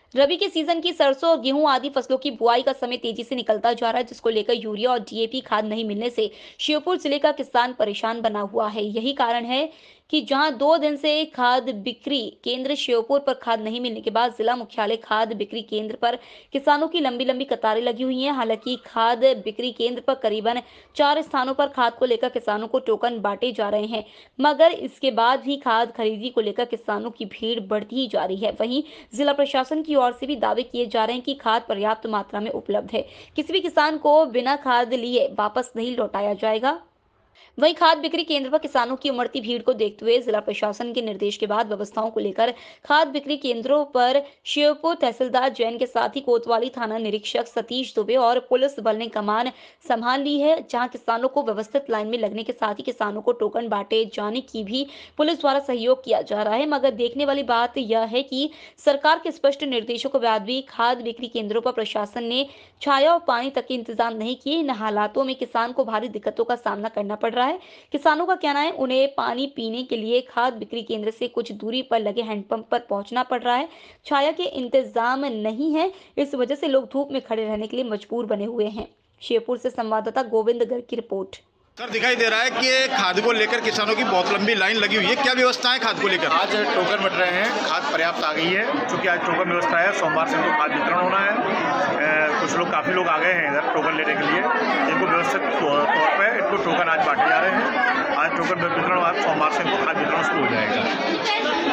रबी के सीजन की सरसों और गेहूं आदि फसलों की बुआई का समय तेजी से निकलता जा रहा है, जिसको लेकर यूरिया और डीएपी खाद नहीं मिलने से श्योपुर जिले का किसान परेशान बना हुआ है। यही कारण है कि जहां 2 दिन से खाद बिक्री केंद्र श्योपुर पर खाद नहीं मिलने के बाद जिला मुख्यालय खाद बिक्री केंद्र पर किसानों की लंबी लंबी कतारें लगी हुई हैं। हालांकि खाद बिक्री केंद्र पर करीबन 4 स्थानों पर खाद को लेकर किसानों को टोकन बांटे जा रहे हैं, मगर इसके बाद भी खाद खरीदी को लेकर किसानों की भीड़ बढ़ती ही जा रही है। वहीं जिला प्रशासन की ओर से भी दावे किए जा रहे हैं कि खाद पर्याप्त मात्रा में उपलब्ध है, किसी भी किसान को बिना खाद लिए वापस नहीं लौटाया जाएगा। वहीं खाद बिक्री केंद्र पर किसानों की उमड़ती भीड़ को देखते हुए जिला प्रशासन के निर्देश के बाद व्यवस्थाओं को लेकर खाद बिक्री केंद्रों पर श्योपुर तहसीलदार जैन के साथ ही कोतवाली थाना निरीक्षक सतीश दुबे और पुलिस बल ने कमान संभाल ली है, जहां किसानों को व्यवस्थित लाइन में लगने के साथ ही किसानों को टोकन बांटे जाने की भी पुलिस द्वारा सहयोग किया जा रहा है। मगर देखने वाली बात यह है कि सरकार के स्पष्ट निर्देशों के बाद भी खाद बिक्री केंद्रों पर प्रशासन ने छाया और पानी तक के इंतजाम नहीं किए। इन हालातों में किसान को भारी दिक्कतों का सामना करना पड़ रहा है। किसानों का कहना है उन्हें पानी पीने के लिए खाद बिक्री केंद्र से कुछ दूरी पर लगे हैंडपंप पर पहुंचना पड़ रहा है। छाया के इंतजाम नहीं है, इस वजह से लोग धूप में खड़े रहने के लिए मजबूर बने हुए हैं। श्योपुर से संवाददाता गोविंद गर्ग की रिपोर्ट। सर, दिखाई दे रहा है कि खाद को लेकर किसानों की बहुत लंबी लाइन लगी हुई है, क्या व्यवस्था है खाद को लेकर? आज टोकन बट रहे हैं, खाद पर्याप्त आ गई है। चूँकि आज टोकन व्यवस्था है, सोमवार से इनको खाद वितरण होना है। कुछ लोग काफ़ी लोग आ गए हैं इधर टोकन लेने के लिए। इनको व्यवस्थित तौर पर इनको टोकन आज बांटे जा रहे हैं। आज टोकन वितरण, आज सोमवार से इनको खाद वितरण शुरू हो जाएगा।